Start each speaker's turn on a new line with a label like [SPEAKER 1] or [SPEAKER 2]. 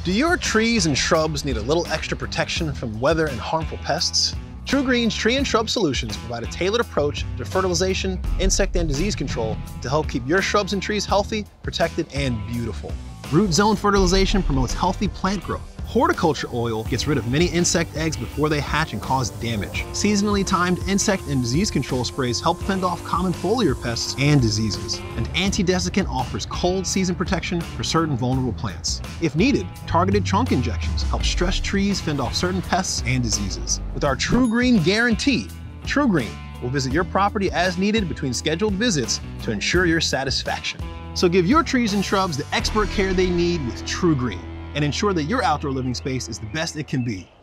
[SPEAKER 1] Do your trees and shrubs need a little extra protection from weather and harmful pests? TruGreen's tree and shrub solutions provide a tailored approach to fertilization, insect and disease control to help keep your shrubs and trees healthy, protected, and beautiful. Root zone fertilization promotes healthy plant growth. Horticulture oil gets rid of many insect eggs before they hatch and cause damage. Seasonally timed insect and disease control sprays help fend off common foliar pests and diseases. And anti-desiccant offers cold season protection for certain vulnerable plants. If needed, targeted trunk injections help stressed trees fend off certain pests and diseases. With our TruGreen guarantee, TruGreen will visit your property as needed between scheduled visits to ensure your satisfaction. So give your trees and shrubs the expert care they need with TruGreen, and ensure that your outdoor living space is the best it can be.